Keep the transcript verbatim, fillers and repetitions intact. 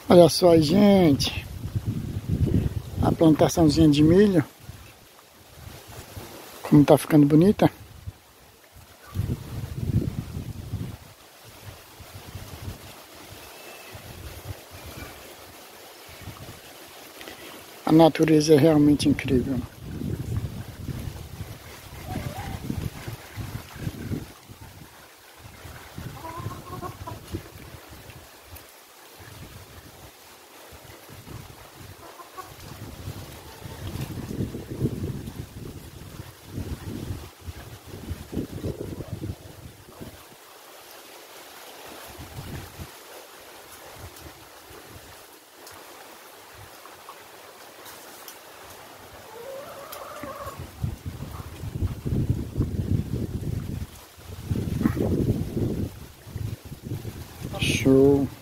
Olha só aí, gente, a plantaçãozinha de milho, como tá ficando bonita. A natureza é realmente incrível. Show.